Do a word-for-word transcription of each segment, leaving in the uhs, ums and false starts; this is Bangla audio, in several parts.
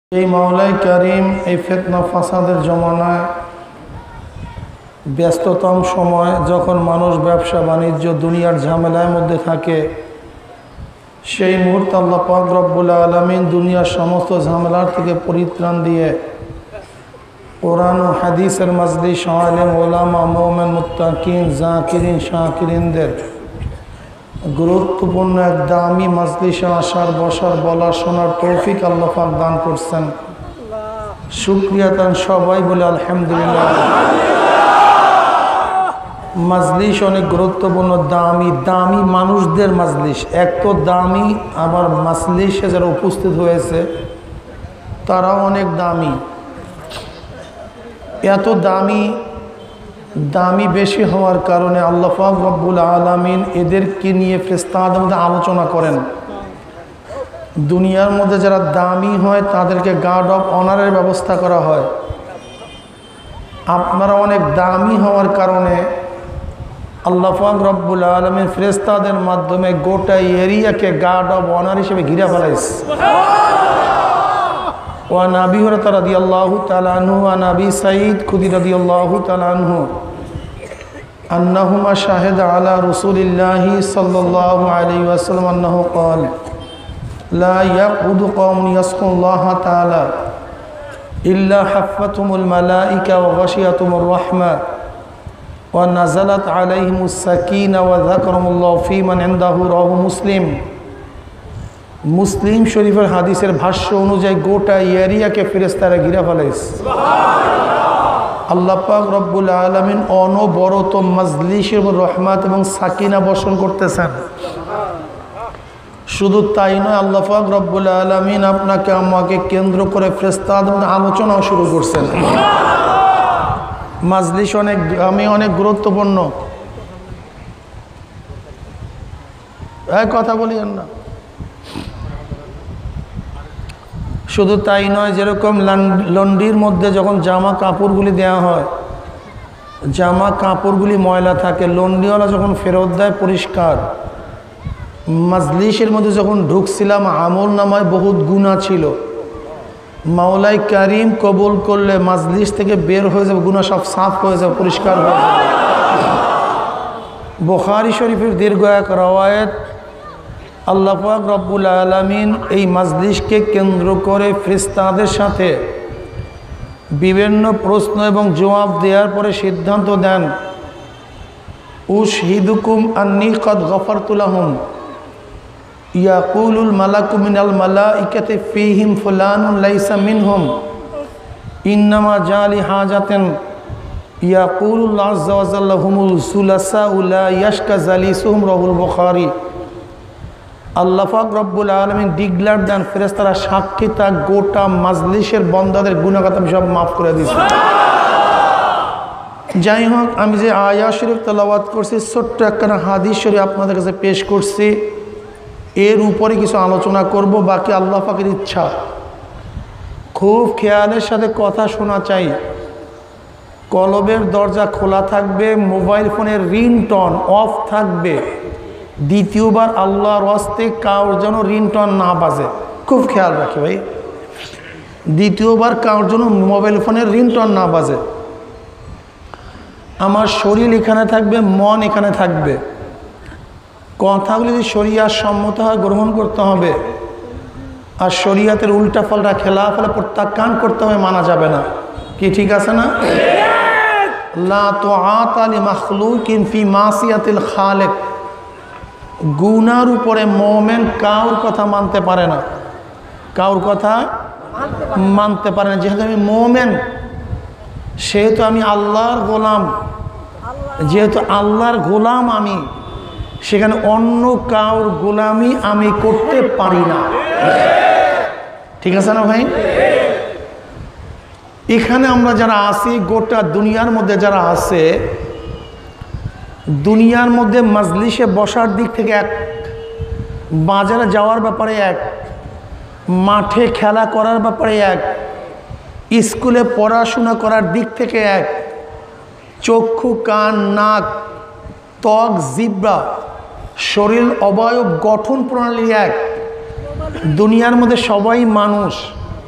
এই মাওলাই কারিম এই ফিতনা ফাসাদের জমানায় ব্যস্ততম সময় যখন মানুষ ব্যবসা বাণিজ্য দুনিয়ার ঝামেলার মধ্যে থাকে, সেই মুহূর্তে আল্লাহ পাক রব্বুল আলামিন দুনিয়ার সমস্ত ঝামেলার থেকে পরিত্রাণ দিয়ে কোরআন ও হাদিসের মাজলিস আলেম ওলামা মুমিন মুত্তাকিন জাকিরিন শাকিরিনদের গুরুত্বপূর্ণ এক দামি মাজলিসে আসার বসার বলার শোনার তৌফিক আল্লাহ পাক দান করছেন। শুকরিয়া তান সবাই বলে আলহামদুলিল্লাহ। মাজলিস অনেক গুরুত্বপূর্ণ, দামি দামি মানুষদের মাজলিস। এক তো দামি, আবার মাজলিসে যারা উপস্থিত হয়েছে তারাও অনেক দামি। এত দামি দামি বেশি হওয়ার কারণে আল্লাহ পাক রব্বুল আলামিন এদেরকে নিয়ে ফেরেশতাদের মধ্যে আলোচনা করেন। দুনিয়ার মধ্যে যারা দামি হয় তাদেরকে গার্ড অফ অনারের ব্যবস্থা করা হয়। আপনারা অনেক দামি হওয়ার কারণে আল্লাহ পাক রব্বুল আলামিন ফেরেশতাদের মাধ্যমে গোটা এরিয়াকে গার্ড অফ অনার হিসেবে ঘিরে ফেলাইছে। وعن أبي هريرة رضي الله تعالى عنه وعن أبي سعيد الخدري رضي الله تعالى عنه أنهما شهد على رسول الله صلى الله عليه وسلم أنه قال لا يقعد قوم يذكرون الله تعالى إلا حفتهم الملائكة وغشيتهم الرحمة ونزلت عليهم السكينة وذكرهم الله في من عنده رواه مسلم। মুসলিম শরীফের হাদিসের ভাষ্য অনুযায়ী গোটা এরিয়াকে ফেরেশতারা ঘিরে ফেলাইছে। আল্লাহ পাক রব্বুল আলামিন অনবরত মাজলিসের রহমত এবং সাকিনা বর্ষণ করতেছেন। শুধু তাই নয়, আল্লাহ পাক রব্বুল আলামিন আপনাকে আমাকে কেন্দ্র করে ফেরেশতাদের মধ্যে আলোচনাও শুরু করছেন। মাজলিস অনেক আমি অনেক গুরুত্বপূর্ণ। এই কথা বলিয়েন না। শুধু তাই নয়, যেরকম লন্ড্রির মধ্যে যখন জামা কাপড়গুলি দেওয়া হয়, জামা কাপড়গুলি ময়লা থাকে, লন্ড্রিওয়ালা যখন ফেরত দেয় পরিষ্কার। মাজলিসের মধ্যে যখন ঢুকছিলাম আমল নামায় বহুত গুনাহ ছিল, মাওলাই কারিম কবুল করলে মাজলিস থেকে বের হয়ে যাবে, গুনাহ সব সাফ হয়ে যাবে, পরিষ্কার হয়ে যাবে। বুখারী শরীফের দীর্ঘ এক রওয়ায়াত, আল্লাহ পাক রব্বুল আলামিন এই মাজলিসকে কেন্দ্র করে ফেরেশতাদের সাথে বিভিন্ন প্রশ্ন এবং জবাব দেওয়ার পরে সিদ্ধান্ত দেন, উশহিদুকুম আন্নী কদ গফারতু লাহুম ইয়াকুলুল মালাকু মিনাল মালাইকাতি ফীহিম ফুলানুন লাইসা মিনহুম ইন্নামা জালি হাজাতান ইয়াকুলুল্লাহু আযজা ওয়া জাল্লা হুমুল সুলাসা লা ইয়াশকা জালিসুহুম রাহুল বুখারী। আল্লাহ পাক রব্বুল আলামিন ডিগলার দেন, ফেরেশতারা সাক্ষী থাক, গোটা মাজলিসের বন্দাদের গুনাহগাত সব মাফ করে দিয়েছে। যাই হোক, আমি যে আয়াত শরীফ তেলাওয়াত করছি, ছোট্ট একখানা হাদিস শরীফ আপনাদের কাছে পেশ করছি, এর উপরে কিছু আলোচনা করব, বাকি আল্লাহ পাকের ইচ্ছা। খুব খেয়ালের সাথে কথা শোনা চাই। কলবের দরজা খোলা থাকবে, মোবাইল ফোনের রিংটন অফ থাকবে। দ্বিতীয়বার আল্লাহর ওয়াস্তে কাউর যেন রিংটন না বাজে, খুব খেয়াল রাখি ভাই। দ্বিতীয়বার কাউর যেন মোবাইল ফোনের রিংটন না বাজে। আমার শরীর এখানে থাকবে, মন এখানে থাকবে। কথাগুলি যদি শরিয়াত সম্মত হয় গ্রহণ করতে হবে, আর শরিয়াতের উল্টা পাল্টা খেলাফলে প্রত্যাখ্যান করতে হবে, মানা যাবে না। কি ঠিক আছে না? লা তুআতা লিমাখলুকিন ফি মাসিয়াতিল খালিক। গুনার উপরে মোমেন কাউর কথা মানতে পারে না, কাউর কথা মানতে পারে না। যেহেতু আমি মোমেন, সেহেতু আমি আল্লাহর গোলাম। যেহেতু আল্লাহর গোলাম আমি, সেখানে অন্য কাউর গোলামি আমি করতে পারি না। ঠিক আছে না ভাই? এখানে আমরা যারা আছি, গোটা দুনিয়ার মধ্যে যারা আছে, দুনিয়ার মধ্যে মাজলিসে বসার দিক থেকে এক, বাজারে যাওয়ার ব্যাপারে এক, মাঠে খেলা করার ব্যাপারে এক, স্কুলে পড়াশোনা করার দিক থেকে এক, চক্ষু কান নাক ত্বক জিহ্বা শরীর অবয়ব গঠন প্রণালী এক। দুনিয়ার মধ্যে সবাই মানুষ,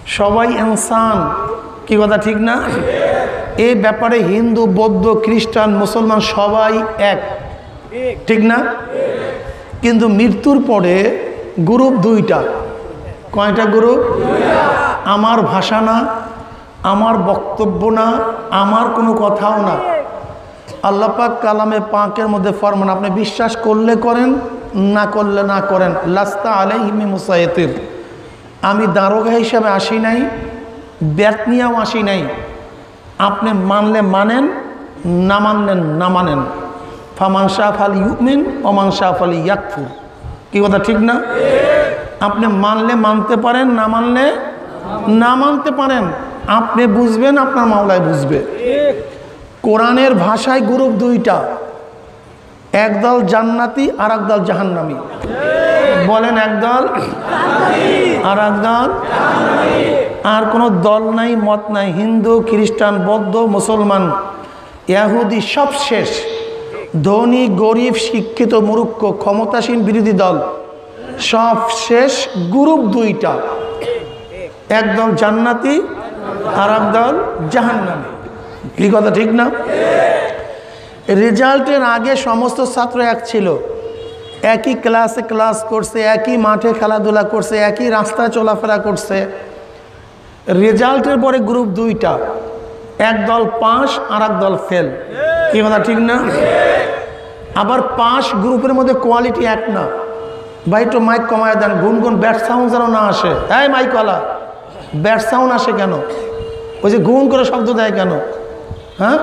সবাই ইনসান, কি কথা ঠিক না? এই ব্যাপারে হিন্দু, বৌদ্ধ, খ্রিস্টান, মুসলমান সবাই এক, ঠিক না? কিন্তু মৃত্যুর পরে গ্রুপ দুইটা। কয়টা গ্রুপ? আমার ভাষা না, আমার বক্তব্য না, আমার কোনো কথাও না। আল্লাহ পাক কালামে পাকের মধ্যে ফরমান, আপনি বিশ্বাস করলে করেন, না করলে না করেন। লাস্তা আলাইহিম মুসাইতির, আমি দারোগা হিসাবে আসি নাই, ব্যাট নিয়েও আসি নাই। আপনি মানলে মানেন, না মানলেন না মানেন। ফামান শাআ ফালইউমিন ওয়া মান শাআ ফালইয়াকফুর, কি কথা ঠিক না? আপনি মানলে মানতে পারেন, না মানলে না মানতে পারেন। আপনি বুঝবেন, আপনার মাওলায় বুঝবে। কোরআনের ভাষায় গ্রুপ দুইটা, একদল জান্নাতি আর একদল জাহান্নামী। বলেন একদল আর একদল, আর কোনো দল নাই, মত নাই। হিন্দু, খ্রিস্টান, বৌদ্ধ, মুসলমান, ইহুদি সব শেষ। ধনী, গরিব, শিক্ষিত, মূর্খ, ক্ষমতাসীন, বিরোধী দল সব শেষ। গ্রুপ দুইটা, একদল জান্নাতি আর একদল জাহান্নামী, কি কথা ঠিক না? রেজাল্টের আগে সমস্ত ছাত্র এক ছিল, একই ক্লাসে ক্লাস করছে, একই মাঠে খেলাধুলা করছে, একই রাস্তায় চলাফেরা করছে। রেজাল্টের পরে গ্রুপ দুইটা, একদল পাস আর একদল ফেল, কি কথা ঠিক না? আবার পাস গ্রুপের মধ্যে কোয়ালিটি এক না। ভাই একটু মাইক কমায় দেন, গুনগুন ব্যাট সাউন্ড যেন না আসে। এই মাইকওয়ালা, ব্যাট সাউন্ড আসে কেন? ওই যে গুন করে শব্দ দেয় কেন? হ্যাঁ,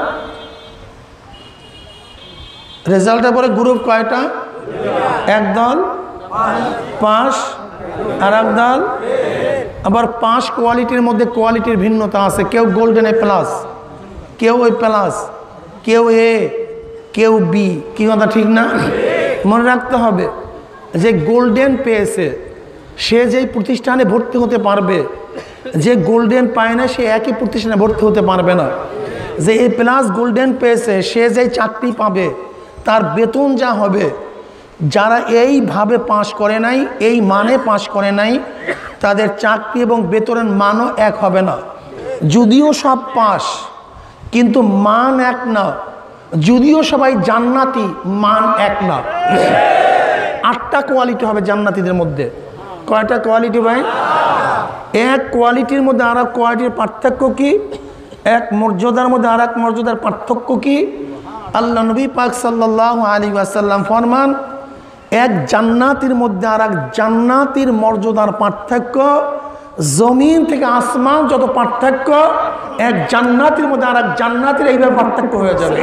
রেজাল্টের পরে গ্রুপ কয়টা? একদল পাস আর একদল। আবার পাস কোয়ালিটির মধ্যে কোয়ালিটির ভিন্নতা আছে। কেউ গোল্ডেন এ প্লাস, কেউ ওই প্লাস, কেউ এ, কেউ বি, কি কথা ঠিক না? মনে রাখতে হবে যে গোল্ডেন পেয়েছে সে যেই প্রতিষ্ঠানে ভর্তি হতে পারবে, যে গোল্ডেন পায় না সে একই প্রতিষ্ঠানে ভর্তি হতে পারবে না। যে এ প্লাস গোল্ডেন পেয়েছে সে যেই চাকরি পাবে তার বেতন যা হবে, যারা এইভাবে পাস করে নাই, এই মানে পাস করে নাই, তাদের চাকরি এবং বেতনের মানও এক হবে না। যদিও সব পাস, কিন্তু মান এক না। যদিও সবাই জান্নাতি, মান এক না। আটটা কোয়ালিটি হবে জান্নাতীদের মধ্যে। কয়টা কোয়ালিটি ভাই? এক কোয়ালিটির মধ্যে আর এক কোয়ালিটির পার্থক্য কি? এক মর্যাদার মধ্যে আর এক মর্যাদার পার্থক্য কি? আল্লাহ নবী পাক সাল্লাল্লাহু আলাইহি ওয়াসাল্লাম ফরমান, এক জান্নাতির মধ্যে আর এক জান্নাতির মর্যাদার পার্থক্য জমিন থেকে আসমান যত পার্থক্য, এক জান্নাতির মধ্যে আর এক জান্নাতির এইভাবে পার্থক্য হয়ে যাবে।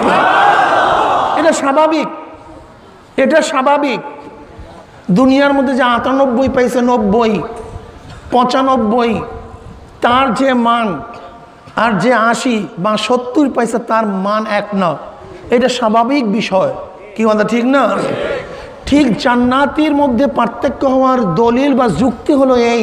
এটা স্বাভাবিক, এটা স্বাভাবিক। দুনিয়ার মধ্যে যে আটানব্বই পাইছে, নব্বই, পঁচানব্বই, তার যে মান আর যে আশি বা সত্তর পাইছে তার মান এক না। এটা স্বাভাবিক বিষয়, কি কথা ঠিক না? ঠিক জান্নাতির মধ্যে পার্থক্য হওয়ার দলিল বা যুক্তি হলো এই,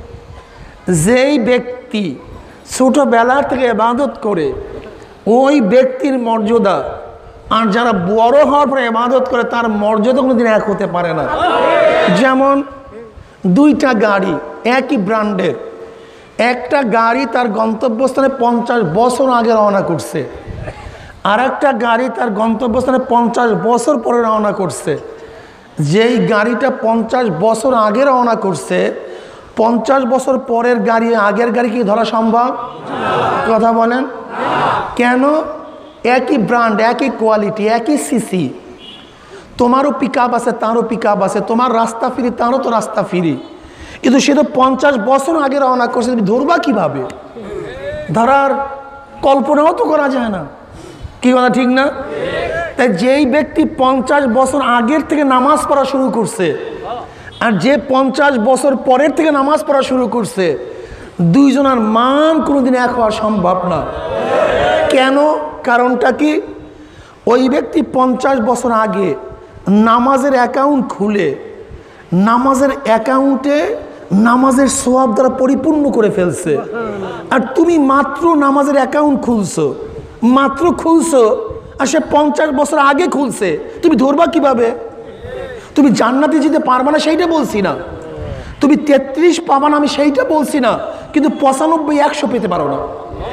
যেই ব্যক্তি ছোটবেলা থেকে ইবাদত করে ওই ব্যক্তির মর্যাদা আর যারা বড় হওয়ার পরে ইবাদত করে তার মর্যাদা কোনোদিন এক হতে পারে না। যেমন দুইটা গাড়ি একই ব্র্যান্ডের, একটা গাড়ি তার গন্তব্যস্থানে পঞ্চাশ বছর আগে রওনা করছে, আর একটা গাড়ি তার গন্তব্যস্থানে পঞ্চাশ বছর পরে রওনা করছে। যেই গাড়িটা পঞ্চাশ বছর আগে রওনা করছে, পঞ্চাশ বছর পরের গাড়ি আগের গাড়ি কি ধরা সম্ভব? কথা বলেন কেন? একই ব্র্যান্ড, একই কোয়ালিটি, একই সিসি। তোমারও পিক আপ আছে, তারও পিক আপ আছে, তোমার রাস্তা ফিরি, তারও তো রাস্তা ফিরি, কিন্তু সে তো পঞ্চাশ বছর আগে রওনা করছে। তুমি ধরবা কিভাবে? ধরার কল্পনাও তো করা যায় না, কি কথা ঠিক না? তাই যেই ব্যক্তি পঞ্চাশ বছর আগের থেকে নামাজ পড়া শুরু করছে আর যে পঞ্চাশ বছর পরের থেকে নামাজ পড়া শুরু করছে, দুইজনের মান কোনোদিন এক হওয়া সম্ভব না। কেন? কারণটা কি? ওই ব্যক্তি পঞ্চাশ বছর আগে নামাজের অ্যাকাউন্ট খুলে নামাজের অ্যাকাউন্টে নামাজের সওয়াব দ্বারা পরিপূর্ণ করে ফেলছে, আর তুমি মাত্র নামাজের অ্যাকাউন্ট খুলছো, মাত্র খুলছো, আর সে পঞ্চাশ বছর আগে খুলছে। তুমি ধরবা কিভাবে? তুমি জান্নাতে যেতে পারবা না সেইটা বলছি না, তুমি তেত্রিশ পাবা না আমি সেইটা বলছি না, কিন্তু পঁচানব্বই একশো পেতে পারো না।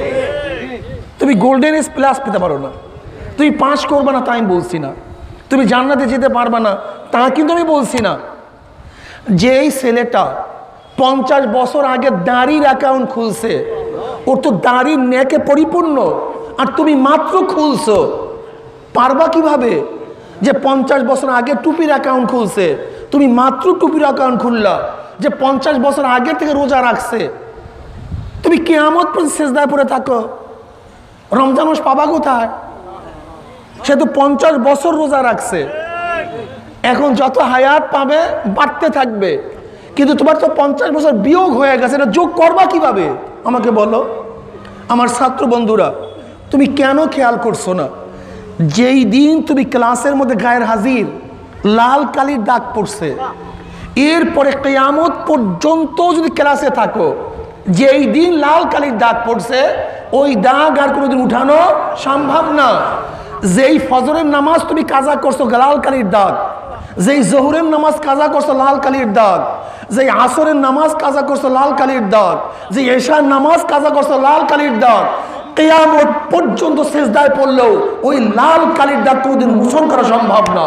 তুমি গোল্ডেন এস প্লাস পেতে পারো না। তুমি পাস করবে না তা আমি বলছি না, তুমি জান্নাতে যেতে পারবে না তা কিন্তু আমি বলছি না। যেই ছেলেটা পঞ্চাশ বছর আগে দাড়ির অ্যাকাউন্ট খুলছে, ওর তো দাড়ির নেকে পরিপূর্ণ, আর তুমি মাত্র খুলছো। পারবা কিভাবে যে পঞ্চাশ বছর আগে টুপির অ্যাকাউন্ট খুলছে, তুমি মাত্র টুপির অ্যাকাউন্ট খুললা, যে পঞ্চাশ বছর আগে থেকে রোজা রাখছে। তুমি কিয়ামত পর্যন্ত সেজদায় পড়ে থাকো, রমজান মাস পাবা কোথায়? সে তো পঞ্চাশ বছর রোজা রাখছে, এখন যত হায়াত পাবে বাড়তে থাকবে, কিন্তু তোমার তো পঞ্চাশ বছর বিয়োগ হয়ে গেছে, এটা যোগ করবা কিভাবে আমাকে বলো। আমার ছাত্র বন্ধুরা, তুমি কেন খেয়াল করছো না, যেই দিন তুমি ক্লাসের মধ্যে গায়ের হাজির লাল কালির দাগ পড়ছে, এরপরে কিয়ামত পর্যন্ত যদি ক্লাসে থাকো, যেই দিন লাল কালির দাগ পড়ছে ওই দাগ আর কোনোদিন উঠানো সম্ভব না। যেই ফজরের নামাজ তুমি কাজা করছো লাল কালির দাগ, যেই জোহরের নামাজ কাজা করছো লাল কালির দাগ, যেই আসরের নামাজ কাজা করছো লাল কালির দাগ, যে এশার নামাজ কাজা করছো লাল কালির দাগ, কিয়ামত পর্যন্ত সেজদায় পড়লেও ওই লাল কালির দাগ কোনোদিন মোচন করা সম্ভব না।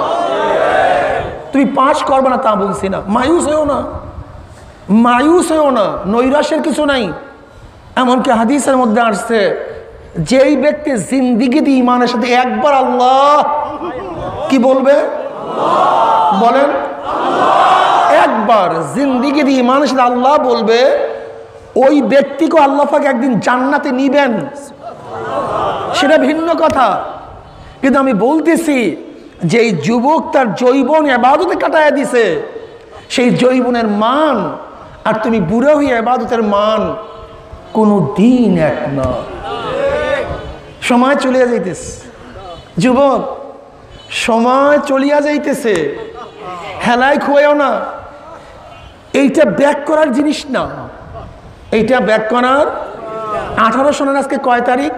তুমি পাস করবে না তা বলছি না, মায়ুস হয়েও না, মায়ুস হয়েও না, নৈরাশ্যের কিছু নাই। এমনকি হাদিসের মধ্যে আসছে, যেই ব্যক্তি জিন্দিগিতে ইমানের সাথে একবার আল্লাহ কি বলবে বলেন, একবার জিন্দিগিতে ইমানের সাথে আল্লাহ বলবে, ওই ব্যক্তিকে আল্লাহ পাক একদিন জান্নাতে নিবেন, সেটা ভিন্ন কথা। কিন্তু আমি বলতেছি, যেই যুবক তার যৌবন ইবাদতে কাটায় দিছে, সেই যৌবনের মান আর তুমি বুড়ো হয়ে ইবাদতের মান কোনো দিন এক না। সময় চলিয়া যাইতেছে যুবক, সময় চলিয়া যাইতেছে, হেলায় খুয়াও না। এইটা ব্যাক করার জিনিস না, এইটা ব্যাক করার। আঠারো সনের আজকে কয় তারিখ?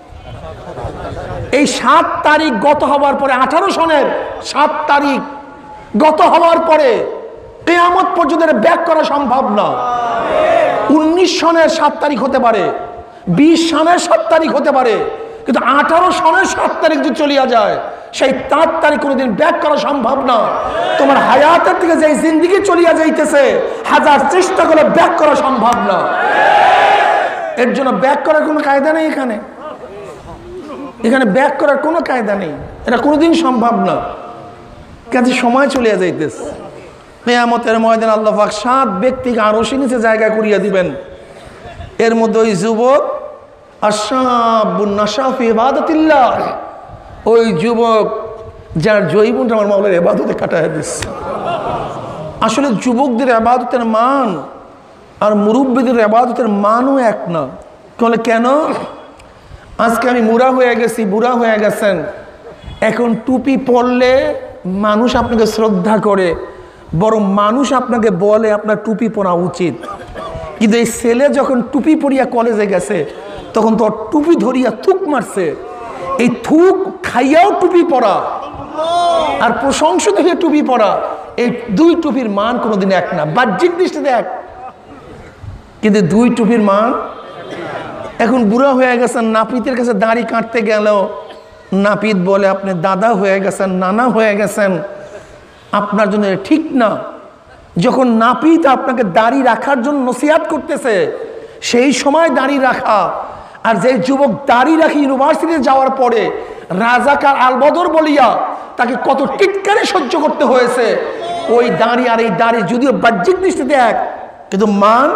এই সাত তারিখ গত হওয়ার পরে, আঠারো সনের সাত তারিখ গত হওয়ার পরে কিয়ামত পর্যন্ত ব্যাক করা সম্ভব না। উনিশ সনের সাত তারিখ হতে পারে, বিশ সনের সাত তারিখ হতে পারে, কিন্তু আঠারো সনের সাত তারিখ যদি চলিয়া যায়, সেই তার তারিখ কোনোদিন ব্যাক করা সম্ভব না। তোমার হায়াতের থেকে যে জিন্দিগি চলিয়া যাইতেছে, হাজার চেষ্টা করে ব্যাক করা সম্ভব না। এর জন্য ব্যাক করার কোনো কায়দা নেই এখানে, এখানে ব্যাক করার কোনো কায়দা নেই, এটা কোনোদিন সম্ভব না। কাজে সময় চলিয়া যাইতেছে। কিয়ামতের ময়দানে আল্লাহ পাক সাত ব্যক্তিকে আরশে নিচে জায়গা করিয়া দিবেন। এর মধ্যে ওই যুবক আশাবুন নাশা ফি ইবাদাতিল্লাহ, ওই যুবক যার জৈবনটা আমার মাওলার ইবাদতে কাটায় দিচ্ছে। আসলে যুবকদের ইবাদতের মান আর মুরব্বীদের ইবাদতের মানও এক না। বলে কেন? আজকে আমি মুড়া হয়ে গেছি, বুড়া হয়ে গেছেন, এখন টুপি পরলে মানুষ আপনাকে শ্রদ্ধা করে, বরং মানুষ আপনাকে বলে আপনার টুপি পরা উচিত। কিন্তু এই ছেলে যখন টুপি পরিয়া কলেজে গেছে, তখন তো টুপি ধরিয়া থুক মারছে। এই থুক খাইয়াও টুপি পরা আর প্রশংসিত হয়ে টুপি পরা, এই দুই টুপির মান কোনোদিন এক না। বাহ্যিক দৃষ্টিতে এক, কিন্তু দুই টুপির মান। এখন বুড়া হয়ে গেছেন, নাপিতের কাছে দাড়ি কাটতে গেলেও নাপিত বলে আপনি দাদা হয়ে গেছেন, নানা হয়ে গেছেন, আপনার জন্য ঠিক না। যখন নাপিত আপনাকে দাড়ি রাখার জন্য নসিহত করতেছে, সেই সময় দাড়ি রাখা। আর যে যুবক দাড়ি রাখি ইউনিভার্সিটিতে যাওয়ার পরে রাজাকার আলবদর বলিয়া তাকে কত টিটকারি সহ্য করতে হয়েছে, ওই দাড়ি আর এই দাড়ি যদিও বাহ্যিক দৃষ্টিতে এক, কিন্তু মান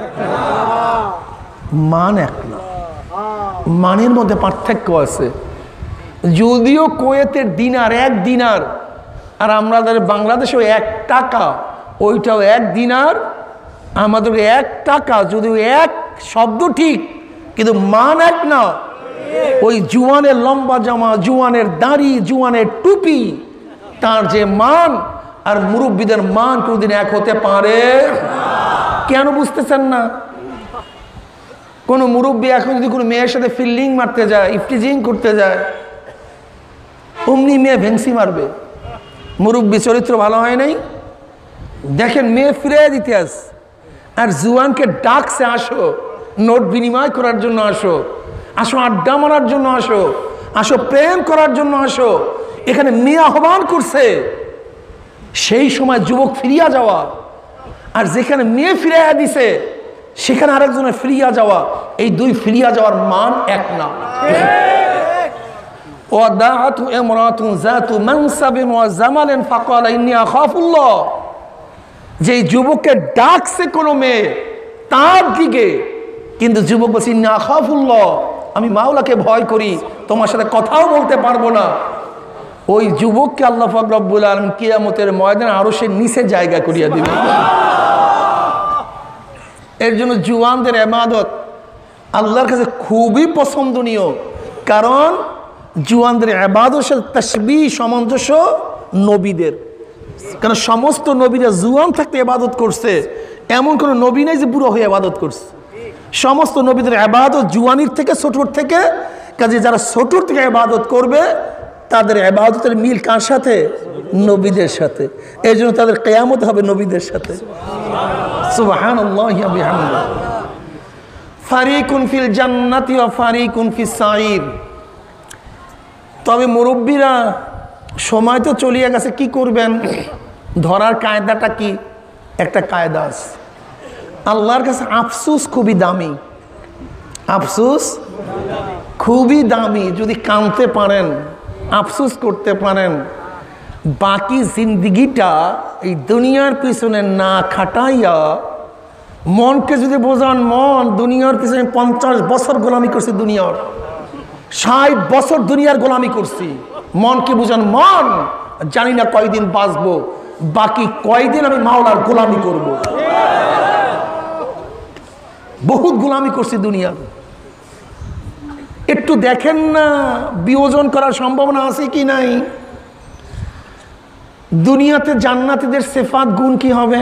মান এক না, মানের মধ্যে পার্থক্য আছে। যদিও কুয়েতের দিনার এক দিনার, আর আমাদের বাংলাদেশেও এক টাকা, ওইটাও এক দিনার, আমাদের এক টাকা, যদিও এক শব্দ ঠিক, কিন্তু মান এক না। ওই জুয়ানের লম্বা জামা, জুয়ানের দাড়ি, জুয়ানের টুপি, তার যে মান আর মুরব্বীদের মান কোনদিন এক হতে পারে? কেন বুঝতেছেন না? কোন মুরব্বী এখন যদি কোনো মেয়ের সাথে ফিল্ডিং মারতে যায়, ইফটিজিং করতে যায়, অমনি মেয়ে ভেংসি মারবে। মুরব্বী চরিত্র ভালো হয় নাই, দেখেন মেয়ে ফিরে দিতে আস, আর জুয়ানকে ডাকছে, আসো নোট বিনিময় করার জন্য, আসো আসো আড্ডা মারার জন্য, আসো আসো প্রেম করার জন্য, আসো। এখানে মেয়ে আহ্বান করছে, সেই সময় যুবক ফিরিয়া যাওয়া, আর যেখানে মেয়ে ফিরাইয়া দিছে সেখানে আরেকজনের ফিরিয়া যাওয়া, এই দুই ফিরিয়া যাওয়ার মান এক না। ওয়াদাআতু ইমরাতুন যাতু মানসাবিন ওয়া জামালিন ফাকালা ইন্নী আখাফুল্লাহ। যেই যুবককে ডাকছে কোনো মেয়ে তার দিকে, কিন্তু যুবক বলছে ইন্নী আখাফুল্লাহ, আমি মাওলাকে ভয় করি, তোমার সাথে কথাও বলতে পারবো না। ওই যুবককে আল্লাহ পাক রব্বুল আলামিন কিয়ামতের ময়দানে আরশের নিচে জায়গা করিয়া দিবে। এর জন্য জুয়ানদের ইবাদত আল্লাহর কাছে খুবই পছন্দনীয়, কারণ জুয়ানদের ইবাদতের সাথে তাসবিহ সামঞ্জস্য নবীদের। কারণ সমস্ত নবীরা জুয়ান থাকতে ইবাদত করছে, এমন কোনো নবী নেই যে বুড়ো হয়ে ইবাদত করছে। সমস্ত নবীদের ইবাদত জুয়ানির থেকে ছোটর থেকে, কাজে যারা ছোটর থেকে ইবাদত করবে তাদের ইবাদতের মিল কার সাথে? নবীদের সাথে। এই জন্য তাদের কিয়ামত হবে নবীদের সাথে। সুবহানাল্লাহি ওয়া বিহামদিহি। ফারিকুন ফিল জান্নাতি ওয়া ফারিকুন ফিস সাঈর। তবে মুরব্বীরা, সময় তো চলিয়ে গেছে, কি করবেন? ধরার কায়দাটা কি? একটা কায়দা আছে। আল্লাহর কাছে আফসোস খুবই দামি, আফসোস খুবই দামি। যদি কাঁদতে পারেন, আফসোস করতে পারেন, বাকি জিন্দগিটা এই দুনিয়ার পিছনে না খাটাইয়া মনকে যদি বোঝান, মন দুনিয়ার পিছনে পঞ্চাশ বছর গোলামি করছি, দুনিয়ার ষাট বছর দুনিয়ার গোলামি করছি, মনকে বুঝান, মন জানি না কয়দিন বাঁচবো, বাকি কয়দিন আমি মাওলার গোলামি করব। বহুত গোলামি করছি দুনিয়ার, একটু দেখেন না বিয়োজন করার সম্ভাবনা আছে কি নাই? দুনিয়াতে জান্নাতীদের সিফাত গুণ কি হবে,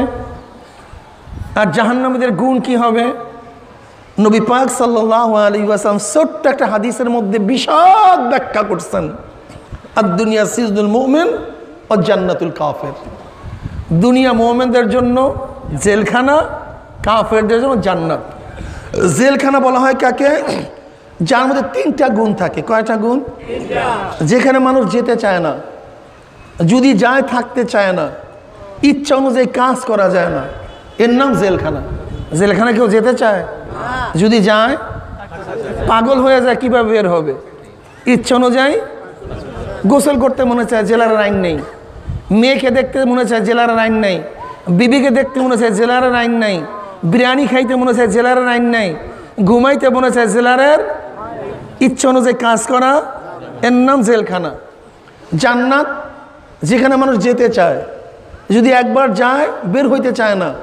আর জাহান্নামীদের গুণ কি হবে? নবী পাক সাল্লাল্লাহু আলাইহি ওয়াসাল্লাম ছোট্ট একটা হাদিসের মধ্যে বিশদ ব্যাখ্যা করছেন। আর দুনিয়া সিজনুল মুমিন ও জান্নাতুল কাফের। দুনিয়া মুমিনদের জন্য জেলখানা, কাফেরদের জন্য জান্নাত। জেলখানা বলা হয় কাকে? যার মধ্যে তিনটা গুণ থাকে। কয়টা গুণ? যেখানে মানুষ যেতে চায় না, যদি যায় থাকতে চায় না, ইচ্ছা অনুযায়ী কাজ করা যায় না, এর নাম জেলখানা। জেলখানা কেউ যেতে চায়? যদি যায় পাগল হয়ে যায়, কিভাবে বের হবে? ইচ্ছা অনুযায়ী গোসল করতে মনে চায়, জেলার আইন নেই। মেয়েকে দেখতে মনে চায়, জেলার আইন নেই। বিবিকে দেখতে মনে চায়, জেলার আইন নেই। বিরিয়ানি খাইতে মনে চায়, জেলার আইন নেই। ঘুমাইতে মনে চায়, জেলারের ইচ্ছা অনুযায়ী কাজ করা, এর নাম জেলখানা। জান্নাত যেখানে মানুষ যেতে চায়, যদি একবার যায় বের হইতে চায় না।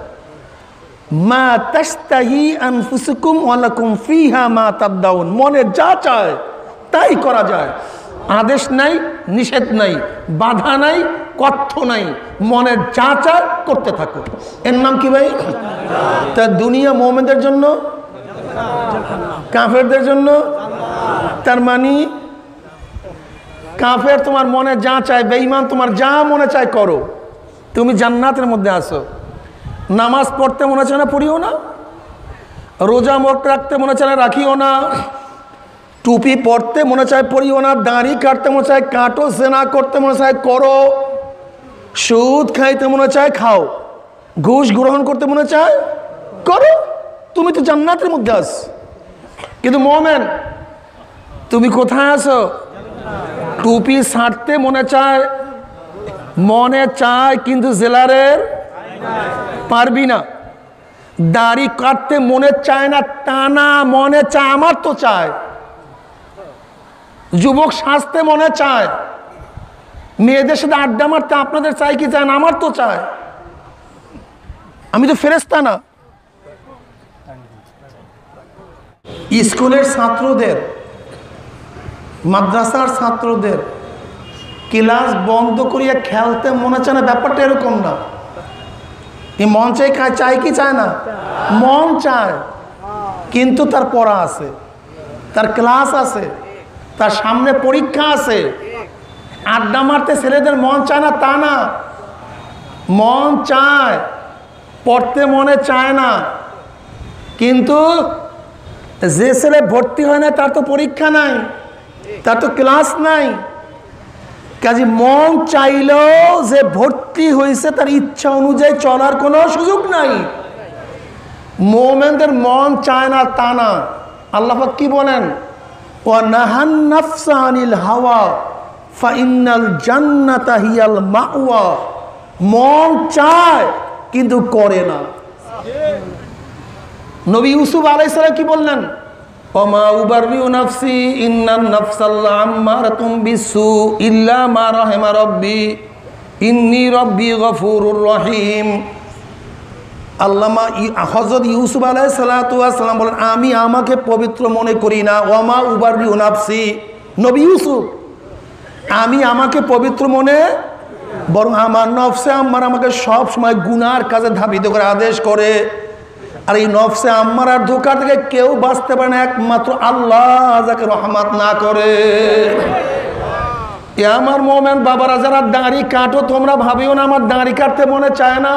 মা তাশতাহি আনফুসুকুম ওয়া লাকুম ফিহা মা তাদদাউন। মনে যা চায় তাই করা যায়, আদেশ নাই, নিষেধ নাই, বাধা নাই, কথ্য নাই, মনে যা চায় করতে থাকো, এর নাম কি ভাই? তা দুনিয়া মুমিনদের জন্য, কাফেরদের জন্য। তার মানে কাফের তোমার মনে যা চায়, বেঈমান তোমার যা মনে চায় করো, তুমি জান্নাতের মধ্যে আসো। নামাজ পড়তে মনে চায় না, পড়িও না। রোজা মুখ রাখতে মনে চায় না, রাখিও না। টুপি পড়তে মনে চায়, পড়িও না। দাড়ি কাটতে মনে চায়, কাটো। জেনা করতে মনে চায়, করো। সুদ খাইতে মনে চায়, খাও। ঘুষ গ্রহণ করতে মনে চায়, করো। তুমি তো জান্নাতের মধ্যে আস। কিন্তু মোমেন তুমি কোথায় আছো? টুপি ছাড়তে মনে চায়, মনে চায়, কিন্তু জেলারের পারবি না। দাড়ি কাটতে মনে চায় না, তা না, মনে চায়, আমার তো চায়। যুবক সাজতে মনে চায়, মেয়েদের সাথে আড্ডা মারতে আপনাদের চাই কি চায় না? আমার তো চায়। আমি তো ফেরেশতা না। স্কুলের ছাত্রদের, মাদ্রাসার ছাত্রদের ক্লাস বন্ধ করিয়া খেলতে মনে চায় না, ব্যাপারটা এরকম না। এই মন চাই, চায় কি চায় না? মন চায়, কিন্তু তার পড়া আছে, তার ক্লাস আছে, তার সামনে পরীক্ষা আছে। আড্ডা মারতে ছেলেদের মন চায় না তা না, মন চায়, পড়তে মনে চায় না, কিন্তু যে ছেলে ভর্তি হয় না তার তো পরীক্ষা নাই, তার তো ক্লাস নাই, কাজে মন চাইলেও যে ভর্তি হয়েছে তার ইচ্ছা অনুযায়ী চলার কোনো সুযোগ নাই। মোমেনদের মন চায় না তা না, আল্লাহ পাক কি বলেন, ওয়া নাহান নাফসা আনিল হাওয়া ফাইন্নাল জান্নাতা হিয়াল মাওয়া। মন চায় কিন্তু করে না। নবী ইউসুফ আলাইহিস সালাম কি বললেন, ওমা উবাররিউ নাফসি ইন্নান নাফসাল আম্মারাতুম বিসু ইল্লা মা রাহিমা রাব্বি ইন্নী রাব্বি গফুরুর রহিম। আল্লামা হযরত ইউসুফ আলাইহিস সালাতু ওয়াস সালাম বলেন, আমি আমাকে পবিত্র মনে করি না। ওমা উবাররিউ নাফসি, নবী ইউসুফ, আমি আমাকে পবিত্র মনে, বরং আমার নফসে আম্মার আমাকে সব সময় গুনার কাজে ধাবিত করে আদেশ করে। আর এই নফসে আম্মার আর ধোঁকা থেকে কেউ বাঁচতে পারে না, একমাত্র আল্লাহ যাকে রহমত না করে। এ আমার মোমেন বাবারা যারা দাড়ি কাটো, তোমরা ভাবিও না আমার দাড়ি কাটতে মনে চায় না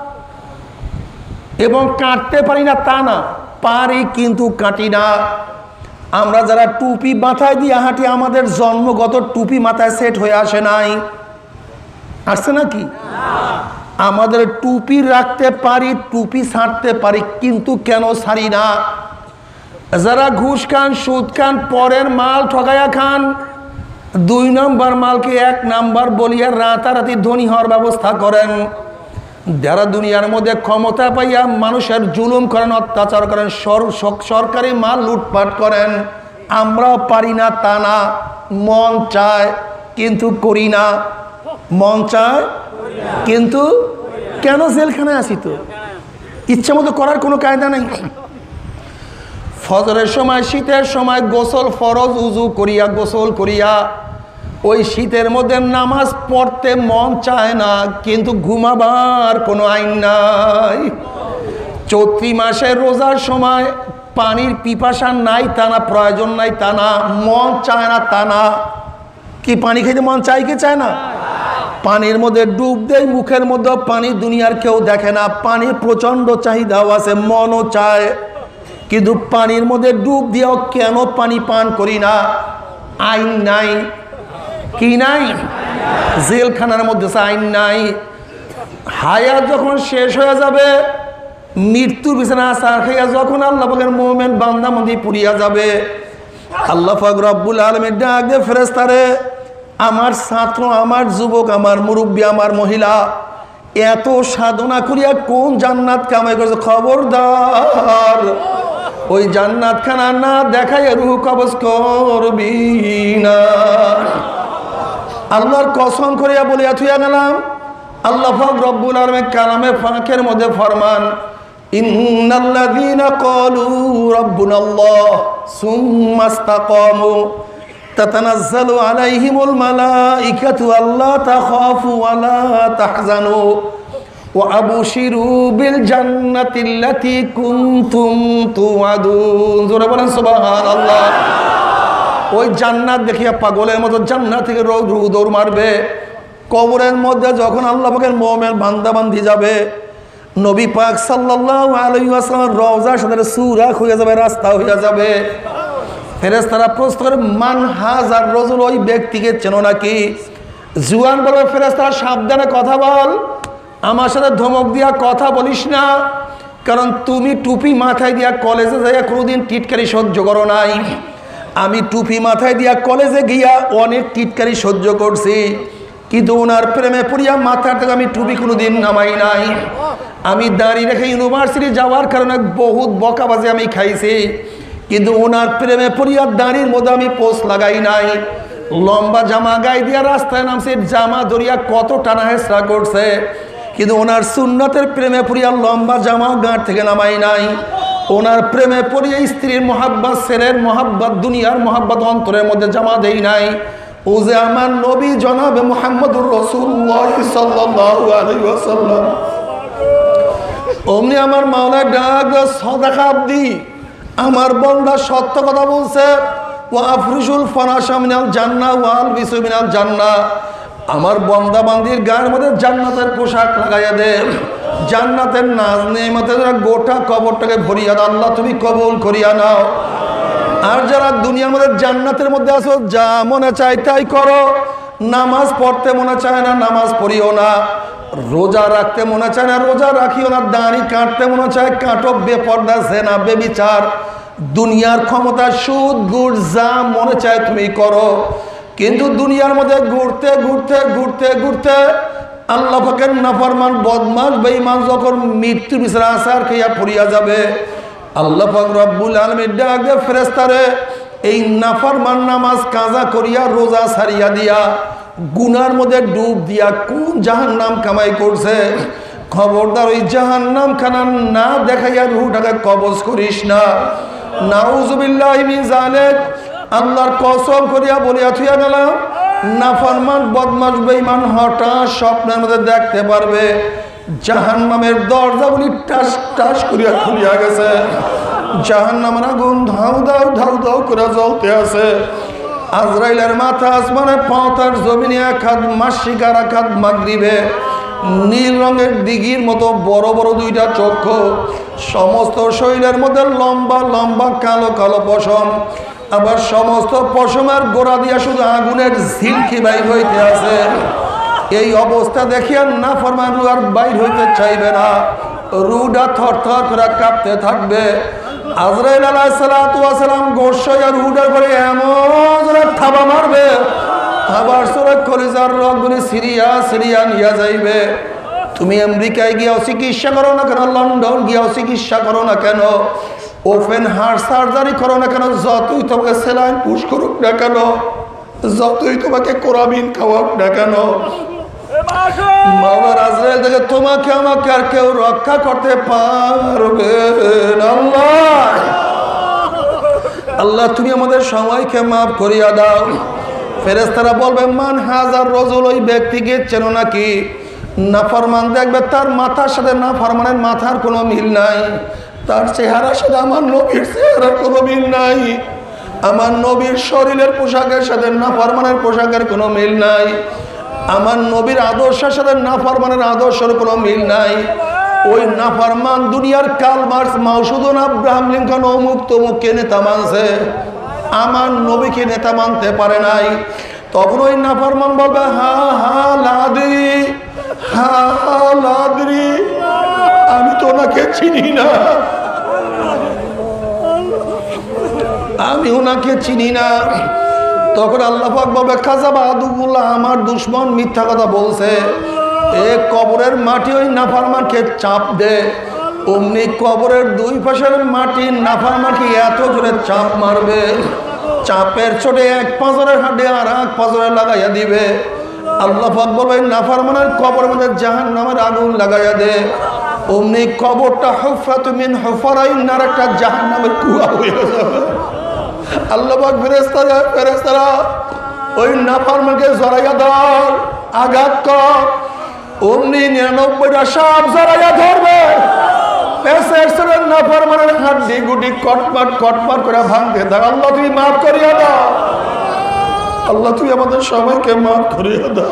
এবং কাটতে পারি না তা না, পারি কিন্তু কাটি না। আমরা যারা টুপি মাথায় দিয়ে হাঁটি, আমাদের জন্মগত টুপি মাথায় সেট হয়ে আসে নাই, আসছে নাকি? আমাদের টুপি রাখতে পারি, টুপি ছাড়তে পারি, কিন্তু কেন ছাড়ি না? যারা ঘুষ খান, সুদ খান, পরের মাল ঠকাইয়া খান, দুই নম্বর মালকে এক নাম্বার বলিয়া রাতারাতি ধনী হওয়ার ব্যবস্থা করেন, যারা দুনিয়ার মধ্যে ক্ষমতা পাইয়া মানুষের জুলুম করেন, অত্যাচার করেন, সরকারি মাল লুটপাট করেন, আমরাও পারি না তা না, মন চায় কিন্তু করি না। মন চায় কিন্তু কেন জেলখানায় আসি? তো ইচ্ছা মতো করার কোনো কায়দা নেই। ফজরের সময়, শীতের সময় গোসল ফরজ, উজু করিয়া গোসল করিয়া ওই শীতের মধ্যে নামাজ পড়তে মন চায় না, কিন্তু ঘুমাবার কোনো আইন নাই। চৈত্রি মাসে রোজার সময় পানির পিপাসা নাই তা না, প্রয়োজন নাই তা না, মন চায় না তা না, কি পানি খেতে মন চায় কি চায় না? পানির মধ্যে ডুব দেয়, মুখের মধ্যে পানি, দুনিয়ার কেউ দেখে না, পানির প্রচন্ড চাহিদাও আছে, মনও চায়, কিন্তু পানির মধ্যে ডুব দিয়েও কেন পানি পান করি না? আইন নাই, কি নাই? জেলখানার মধ্যে আইন নাই। হায়াত যখন শেষ হয়ে যাবে, মৃত্যুর বিছানা আসার খাইয়া যখন আল্লাহ পাকের মুমিন বান্দা মন্দি পুরিয়া যাবে, আল্লাহ পাক রব্বুল আলামিন ডাক দিয়ে ফেরেশতারে, আমার ছাত্র, আমার যুবক, আমার মুরব্বী, আমার মহিলা এত সাধনা করিয়া কোন জান্নাত কামাই করছে, খবরদার ওই জান্নাত খানা না দেখাই রূহ কবজ করবি না। আল্লাহর কসম করিয়া বলিয়া থুইয়া গেলাম, আল্লাহ পাক রব্বুল আলামিন কালামে ফাঁকের মধ্যে ফরমান, ইন্নাল্লাযীনা ক্বালু রাব্বুনাল্লাহ সুম্মা ইসতাকামু তাতানাজ্জালু আলাইহিমুল মালাইকাতু আল্লা তাখাফু ওয়া লা তাহজানু ওয়া আবশিরু বিল জান্নাতিল্লাতী কুনতুম তুআদুন। জোরে বলেন সুবহানাল্লাহ। ওই জান্নাত দেখিয়া পাগলের মতো জান্নাত থেকে রূহ দৌড় মারবে। কবরের মধ্যে যখন আল্লাহ পাকের মুমিন বান্দা বান্দি যাবে, নবী পাক সাল্লাল্লাহু আলাইহি ওয়াসাল্লামের রওজার সাথে সুরাখ হয়ে যাবে, রাস্তা হয়ে যাবে। ফেরেশতারা প্রশ্ন করে, মান হাজার রাজুল, ওই ব্যক্তিকে চেনো নাকি? জুয়ান বলবে, ফেরেশতারা সাবধানে কথা বল, আমার সাথে ধমক দিয়া কথা বলিস না, কারণ তুমি টুপি মাথায় দিয়া কলেজে যাইয়া কোনোদিন টিটকারি সহ্য করো নাই। আমি টুপি মাথায় দিয়া কলেজে গিয়া অনেক টিটকারি সহ্য করছি, কিন্তু ওনার প্রেমে পড়িয়া মাথার থেকে আমি টুপি কোনোদিন নামাই নাই। আমি দাঁড়িয়ে রেখে ইউনিভার্সিটি যাওয়ার কারণে বহুত বকাবাজি আমি খাইছি, কিন্তু ওনার প্রেমে পড়িয়া দাঁড়ির মধ্যে আমি পোস্ট লাগাই নাই। লম্বা জামা গায়ে দিয়া রাস্তায় নামছে, জামা ধরিয়া কত টানা হেঁচড়া করছে, কিন্তু ওনার সুন্নতের প্রেমে পড়িয়া লম্বা জামা গাঁট থেকে নামাই নাই। ওনার প্রেমে পড়িয়া স্ত্রীর মোহাব্বত, ছেলের মোহাব্বত, দুনিয়ার মোহাব্বত অন্তরের মধ্যে জামা দেই নাই। ও যে আমার নবী জনাবে মুহাম্মদুর রাসূলুল্লাহ সাল্লাল্লাহু আলাইহি ওয়াসাল্লাম, অমনি আমার মাওলা ডাক সাদাকা আব্দি, আমার বান্দা সত্য কথা বলছে। ওয়া আফরিশুল ফারাশা মিনাল জান্নাহ ওয়া আলবিসু মিনাল জান্নাহ, আমার বান্দা বান্দির গায়ের মধ্যে জান্নাতের পোশাক লাগাইয়া দে। জান্নাতের নাজ নেয়ামতের গোটা কবরটাকে ভরিয়া দাও আল্লাহ তুমি কবুল করিয়া নাও। আর যারা দুনিয়ার মধ্যে জান্নাতের মধ্যে আছো, যা মনে চায় তাই করো। নামাজ পড়তে মনে চায় না, নামাজ পড়িও না। রোজা রাখতে মনে চায় না, রোজা রাখিও না। দাড়ি কাটতে মনে চায় কাটো, বেপর্দা জেনা বেবিচার দুনিয়ার ক্ষমতা সুদ গুড় যা মনে চায় তুমি করো। কিন্তু দুনিয়ার মধ্যে ঘুরতে ঘুরতে ঘুরতে ঘুরতে আল্লাহ পাকের নাফরমান বদমাশ বেঈমান যখন মৃত্যু বিছানা আসার খেয়া পড়িয়া যাবে, আল্লাহ পাক রব্বুল আলামিন ডাক দে ফেরেশতারে, এই নাফরমান নামাজ কাজা করিয়া রোজা ছাড়িয়া দিয়া গুনার মধ্যে ডুব দিয়া কোন জাহান্নাম কামাই করছে, খবরদার ওই জাহান্নাম খানা না দেখাইয়া রূহটাকে কবজ করিস না। নাউজুবিল্লাহি মিন যালিক। আল্লাহর কসম করিয়া বলিয়া থুইয়া গেলাম, নাফরমান বদমাশ বেঈমান হঠাৎ স্বপ্নের মধ্যে দেখতে পারবে জাহান্নামের দরজাগুলি টাস টাস করিয়া খুলিয়া গেছে, জাহান্নামের আগুন ধাউ ধাউ ধাউ ধাউ করে জ্বলতে আছে। আজরাইলের মাথা আসমানে, পাও তার জমিনে, এক হাত মাসিক আর এক হাত মাগরিবে। নীল রঙের দিঘির মতো বড় বড় দুইটা চক্ষু, সমস্ত শরীরের মধ্যে লম্বা লম্বা কালো কালো পশম, আবার সমস্ত পশমের গোড়া দিয়া শুধু আগুনের ঝিলকি বাইর হইতে আছে। এই অবস্থা দেখিয়া নাফরমান রূহ আর বাইর হইতে চাইবে না, রূহটা থর থর করে কাঁপতে থাকবে। আজরাইল আলাইহিস সালাতু ওয়াস সালাম গোশায়া রূহটার করে এমন জোরে থাবা মারবে, আবার সরে কলিজার রগগুলি সিরিয়া সিরিয়া নিয়ে যাইবে। তুমি আমেরিকায় গিয়াও চিকিৎসা করো না কেন, লন্ডন গিয়াও চিকিৎসা করো না কেন, ওপেন হার্ট সার্জারি করো না কেন, যতই তোমাকে সেলাইন পুশ করুক না কেন, যতই তোমাকে কোরাবিন খাওয়াক না কেন, মাওলার আজরাইল থেকে তোমাকে আমাকে আর কেউ রক্ষা করতে পারবে না। আল্লাহ আল্লাহ তুমি আমাদের সময়কে মাফ করিয়া দাও। ফেরেশতারা বলবে, মান হাজার রজুল, ওই ব্যক্তিকে চেনো নাকি? নাফরমান দেখবে তার মাথার সাথে নাফরমানের মাথার কোনো মিল নাই, তার চেহারার সাথে আমার নবীর চেহারার কোনো মিল নাই, আমার নবীর শরীরের পোশাকের সাথে নাফরমানের পোশাকের কোনো মিল নাই, আমার নবীর আদর্শের সাথে নাফরমানের আদর্শের কোনো মিল নাই। ওই নাফরমান দুনিয়ার Karl Marx, Mao Zedong Abraham Lincoln, অমুক তমুককে নেতা মানছে, আমার নবীকে নেতা মানতে পারে নাই। তখন ওই নাফরমান বলবে, হা হা লাদরি, হা হা লাদরি, আমি তো ওনাকে চিনি না, আমি ওনাকে চিনি না। তখন আল্লাহ পাক বলবে, কাযাবা আদুল্লাহ, আমার দুশমন মিথ্যা কথা বলছে। এ কবরের মাটি ওই নাফরমানকে চাপ দে। অমনি কবরের দুই পাশের মাটি নাফরমানকে এত জোরে চাপ মারবে, চাপের চোটে এক পাঁজরের হাড্ডি আর এক পাঁজরে লাগাইয়া দিবে। আল্লাহ পাক বলবে, নাফরমানের কবরের মধ্যে জাহান্নামের আগুন লাগাইয়া দে। অমনি কবরটা হুফরাতুম মিন হুফারাইন নার, একটা জাহান্নামের কুয়া হয়ে যাবে। আল্লাহ পাক ফেরেশতারা ফেরেশতারা ওই নাফরমানকে জড়াইয়া ধর, আঘাত কর। অমনি নিরানব্বইটা সাপ জড়াইয়া ধরবে, পেশের সরে নাফরমানের হাড্ডি গুটি কটপাট কটপাট করে ভাঙতে থাক। আল্লাহ তুমি মাফ করিয়া দাও, আল্লাহ তুমি আমাদের সবাইকে মাফ করিয়া দাও।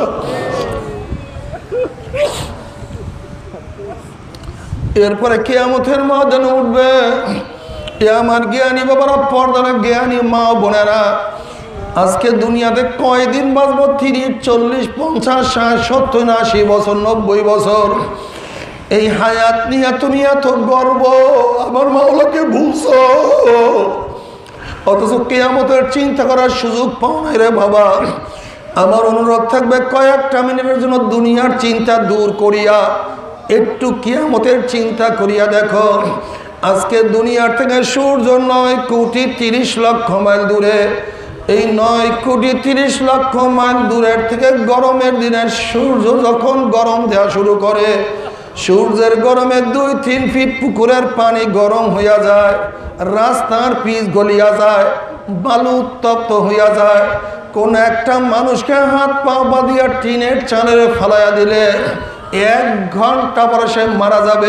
এরপরে কিয়ামতের ময়দানে উঠবে। এ আমার জ্ঞানী বাবারা, পর্দার জ্ঞানী মা বোনেরা, আজকে দুনিয়াতে কয়দিন বাঁচবো? তিরিশ, চল্লিশ, পঞ্চাশ, ষাট, সত্তর, আশি বছর, নব্বই বছর। এই হায়াত নিয়ে তুমি এত গর্ব, আমার মাওলাকে ভুলছো, অথচ কিয়ামতের চিন্তা করার সুযোগ পাও নাই রে বাবা। আমার অনুরোধ থাকবে, কয়েকটা মিনিটের জন্য দুনিয়ার চিন্তা দূর করিয়া একটু কিয়ামতের চিন্তা করিয়া দেখো। আজকে দুনিয়ার থেকে সূর্য নয় কোটি তিরিশ লক্ষ মাইল দূরে, এই নয় কোটি তিরিশ লক্ষ মাইল দূরের থেকে গরমের দিনে সূর্য যখন গরম দেওয়া শুরু করে, সূর্যের গরমে দুই তিন ফিট পুকুরের পানি গরম হইয়া যায়, রাস্তার পিচ গলিয়া যায়, বালু উত্তপ্ত হইয়া যায়। কোন একটা মানুষকে হাত পা বাঁধিয়া টিনের চালের ফালাইয়া দিলে এক ঘন্টা পরে সে মারা যাবে।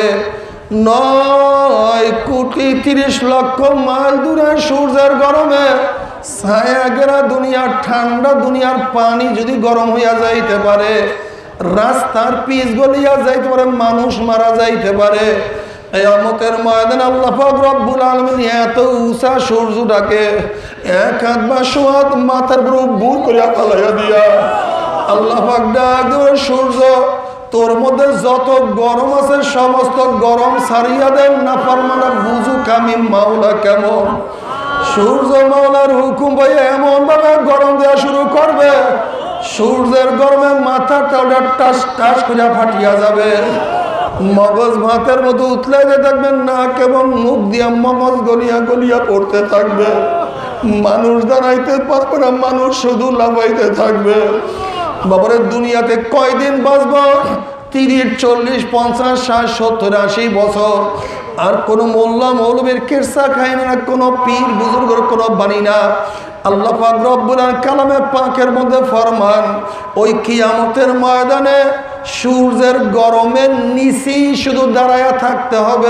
নয় কোটি তিরিশ লক্ষ মাইল দূরে সূর্যের গরমে ছায়া ঘেরা দুনিয়ার ঠান্ডা দুনিয়ার পানি যদি গরম হইয়া যাইতে পারে, রাস্তার পিচ গলিয়া যাইতে পারে, মানুষ মারা যাইতে পারে। কিয়ামতের ময়দানে আল্লাহ পাক রব্বুল আলামিন এত উঁচা সূর্যটাকে এক হাত বা সোয়াত মাথার উপর বুক করিয়া ফালাইয়া দিয়া আল্লাহ পাক ডাক দেবে, সূর্য তোর মধ্যে যত গরম আছে সমস্ত গরম ছাড়িয়া দেন, না ফরমানা বুঝুক আমি মাওলা কেমন। সূর্য মাওলার হুকুম পাই এমন ভাবে গরম দেওয়া শুরু করবে, সূর্যের গরমে মাথাটা টাস টাস করে ফাটিয়া যাবে, মগজ ভাতের মতো উতলে যে থাকবেন না, কেবল মুখ দিয়া মগজ গলিয়া গলিয়া পড়তে থাকবে, মানুষ দাঁড়াইতে পারবে না, মানুষ শুধু লাফাইতে থাকবে। বাবারে দুনিয়াতে কয়দিন বাঁচব? তিরিশ চল্লিশ পঞ্চাশ ষাট সত্তর আশি বছর। আর কোনো মোল্লা মৌলবীর কেরসা খাই না, কোনো পীর বুজুর্গের কোনো বাণী না। আল্লাহ পাক রব্বুল আলামিন কালামে পাকের মধ্যে ফরমান, ওই কিয়ামতের ময়দানে সূর্যের গরমের নিচেই শুধু দাঁড়ায়া থাকতে হবে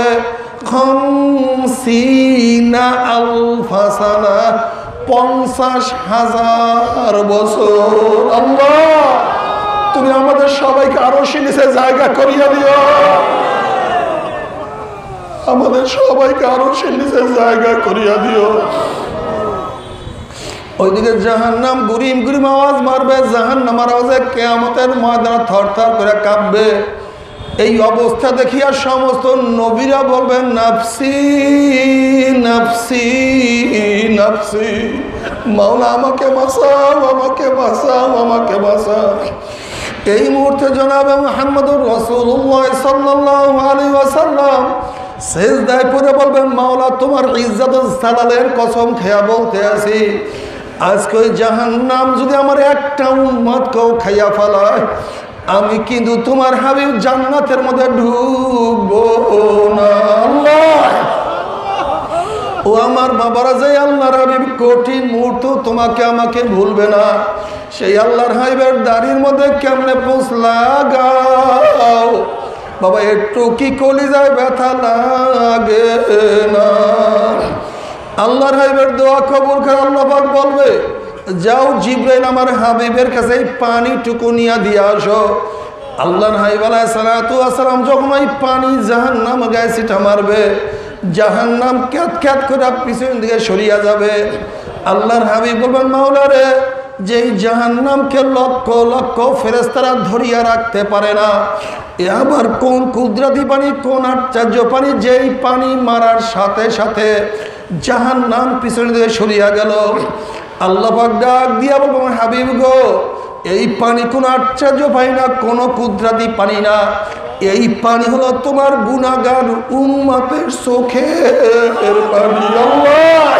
খামসিনা আলফা সানা, পঞ্চাশ হাজার বছর। আল্লাহ তুমি আমাদের সবাইকে আরো নিচে জায়গা করিয়া দিও, আমাদের সবাইকে আরো নিচে জায়গা করিয়া দিও। ওইদিকে জাহান্নাম গুরিম গুরিম আওয়াজ মারবে, জাহান্নামের আওয়াজে কিয়ামতের ময়দানে থরথর করে কাঁপবে। এই অবস্থা দেখিয়া সমস্ত নবীরা বলবেন নাফসি নাফসি নাফসি, মাওলা আমাকে বাঁচাও, আমাকে বাঁচাও, আমাকে বাঁচাও। এই মুহূর্তে জনাবে মুহাম্মদুর রাসূলুল্লাহ সাল্লাল্লাহু আলাইহি ওয়াসাল্লাম সিজদায় পড়ে বলবেন, মাওলা তোমার ইজ্জত ও জালালের কসম খেয়া বলতে আছি, আজকে ওই জাহান্নাম যদি আমার একটা উম্মতকেও খাইয়া ফেলায়, আমি কিন্তু তোমার হাবিব জান্নাতের মধ্যে ঢুকবো না। আল্লাহ ও আমার বাবারা, যে আল্লাহর হাবিব কঠিন মুহূর্ত তোমাকে আমাকে ভুলবে না, সেই আল্লাহর হাবিবের দাড়ির মধ্যে কেমনে পোঁছ লাগাও বাবা, একটু কি কলিজায় ব্যথা লাগে না? আল্লাহর হাবিবের দোয়া কবুল করে আল্লাহ পাক বলবে, যাও জিবরাইল আমার হাবিবের কাছে এই পানিটুকু নিয়ে দিয়ে আসো। আল্লাহর হাবিব আলাইহিস সালাতু ওয়াস সালাম যখন এই পানি জাহান্নাম গায়ে ছিটা মারবে, জাহান্নাম ক্যাত ক্যাত করে পিছন দিকে সরিয়া যাবে। আল্লাহর হাবিব বলবেন, মাওলা রে, যেই জাহান্নামকে লক্ষ লক্ষ ফেরেশতারা ধরিয়া রাখতে পারে না, এ আবার কোন কুদরতি পানি, কোন আশ্চর্য পানি, যেই পানি মারার সাথে সাথে জাহান্নাম পিছনে দিকে সরিয়া গেল। আল্লাহ পাক ডাক দিয়া বলবো, হাবিব গো, এই পানি কোনো আশ্চর্য পানি না, কোনো কুদরতি পানি না, এই পানি হলো তোমার গুনাহগার উম্মতের চোখের পানি। আল্লাহ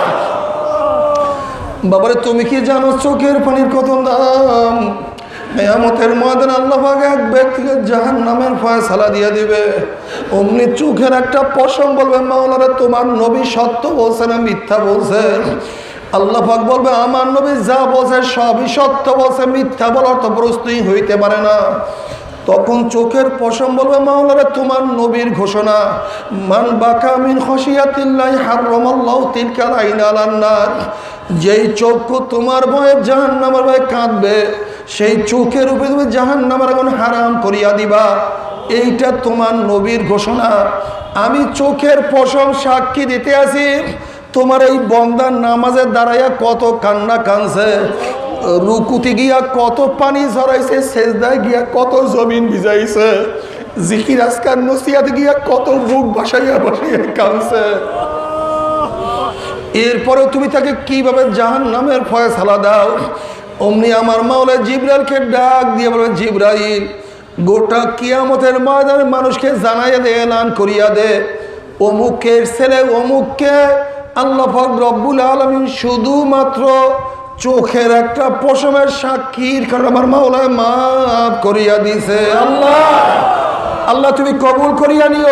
বাবারে, তুমি কি জানো চোখের পানির কত দাম? কিয়ামতের ময়দানে আল্লাহ পাক এক ব্যক্তিকে জাহান্নামের ফয়সালা দিয়ে দিবে। অমনি চোখের একটা পশম বলবে, মাওলানা তোমার নবী সত্য বলছে না মিথ্যা বলছে? আল্লাহ পাক বলবে, আমার নবী যা বলছে সবই সত্য বলছে, মিথ্যা বলার তো প্রশ্নই হইতে পারে না। তখন চোখের পশম বলবে, মাওলানা তোমার নবীর ঘোষণা, মান বাকা মিন খশিয়াতিল্লাহি হারামাল্লাহু তিলকাল আইন আলান নার, যেই চক্ষু তোমার ভয়ে জাহান্নামের ভয়ে কাঁদবে, সেই চোখের উপরে তুমি জাহান্নামের আগুন হারাম করিয়া দিবা। এইটা তোমার নবীর ঘোষণা। আমি চোখের পশম সাক্ষী দিতে আছি, তোমার এই বন্দার নামাজে দাঁড়াইয়া কত কান্না কানছে, রুকুতে গিয়া কত পানি ঝরাইছে, সেজদায় গিয়া কত জমিন ভিজাইছে, জিকির আজকার নসিহাতে গিয়া কত বুক বাসাইয়া বাসাইয়া কানছে। এরপরে তুমি তাকে কিভাবে জাহান্নামের ফয়সালা দাও? অমনি আমার মাওলা জিবরাইলকে ডাক দিয়ে বলবে, জিবরাইল, গোটা কিয়ামতের ময়দানে মানুষকে জানাইয়া দে, এলান করিয়া দে, অমুকের ছেলে অমুককে আল্লাহ পাক রব্বুল আলামিন শুধুমাত্র চোখের একটা পশমের সাক্ষীর কারণে আমার মাওলায় মাফ করিয়া দিছে। আল্লাহ আল্লাহ তুমি কবুল করিয়া নিও।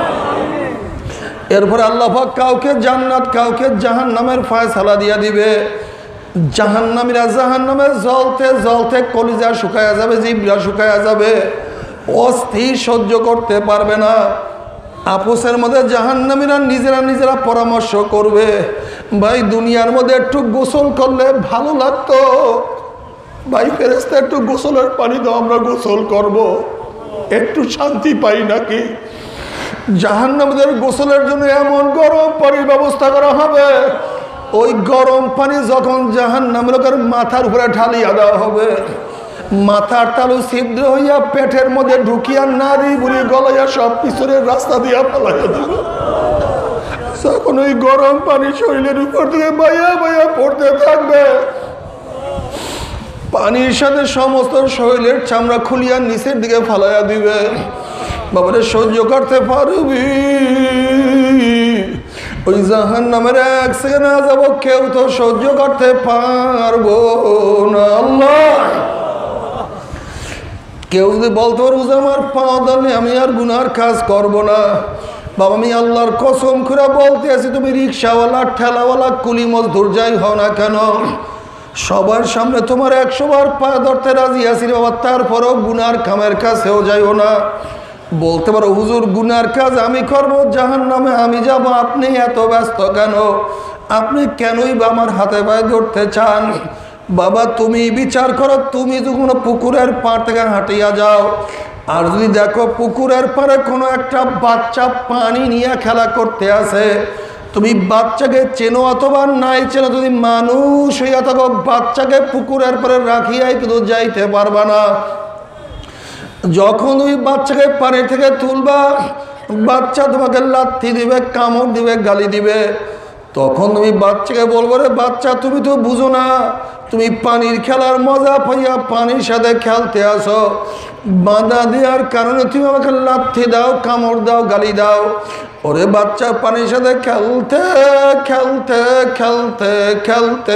এরপর আল্লাহ পাক কাউকে জান্নাত কাউকে জাহান্নামের ফয়সালা দিয়া দিবে। জাহান্নামীরা জাহান্নামে জ্বলতে জ্বলতে কলিজা শুকায়া যাবে, জিহ্বা শুকায়া যাবে, অস্থির সহ্য করতে পারবে না। আপোসের মধ্যে জাহান্নামীরা নিজেরা নিজেরা পরামর্শ করবে, ভাই দুনিয়ার মধ্যে একটু গোসল করলে ভালো লাগতো, ভাই ফেরেশতা একটু গোসলের পানি দাও, আমরা গোসল করব, একটু শান্তি পাই নাকি? জাহান্নামীদের গোসলের জন্য এমন গরম পানির ব্যবস্থা করা হবে, ওই গরম পানি যখন জাহান্নামীর লোকের মাথার উপরে ঢালিয়া দেওয়া হবে, মাথার তালু ছিদ্র হইয়া পেটের মধ্যে ঢুকিয়া নারী বুড়ি গলাইয়া সব পিছনের রাস্তা দিয়া ফেলাইয়া দেবে। যখন ওই গরম পানি শরীরের উপর থেকে বাইয়া বাইয়া পড়তে থাকবে, পানির সাথে সমস্ত শরীরের চামড়া খুলিয়া নিচের দিকে ফালাইয়া দিবে। বাবারে সহ্য করতে পারবি? ওই জাহান্নামের এক সেকেন্ড না যাব, কেউ তো সহ্য করতে পারবো না। আল্লাহ, কেউ যদি বলতে পারবো যে আমার পাওয়া দালে আমি আর গুনার কাজ করব না, বাবা আমি আল্লাহর কসম করে বলতে আছি, তুমি রিক্সাওয়ালা, ঠেলাওয়ালা, কুলি মজদুর যাই হও না কেন, সবার সামনে তোমার একশো বার পায়ে ধরতে রাজি আছি বাবা, তারপরেও গুনার কামের কাছেও যাইও না। বলতে পারো হুজুর গুনার কাজ আমি করবো, জাহান্নামে আমি যাব, আপনি এত ব্যস্ত কেন? আপনি কেনই বা আমার হাতে পায়ে ধরতে চান? বাবা তুমি বিচার করো, তুমি যদি কোনো পুকুরের পাড় থেকে হাঁটিয়া যাও, আর যদি দেখো পুকুরের পাড়ে কোনো একটা বাচ্চা পানি নিয়ে খেলা করতে আসে, তুমি বাচ্চাকে চেনো অথবা নাই চেনো, যদি মানুষ হইয়া থাকো, বাচ্চাকে পুকুরের পাড়ে রাখিয়াই কিন্তু যাইতে পারবা না। যখন তুমি বাচ্চাকে পানি থেকে তুলবা, বাচ্চা তোমাকে লাথি দিবে, কামড় দিবে, গালি দিবে, তখন তুমি বাচ্চাকে বলবো রে বাচ্চা তুমি তো বুঝো না, তুমি পানির খেলার মজা পাইয়া পানির সাথে খেলতে আসো, বাঁধা দেওয়ার কারণে তুমি আমাকে লাথি দাও, কামড় দাও, গালি দাও। ওরে বাচ্চা পানির সাথে খেলতে খেলতে খেলতে খেলতে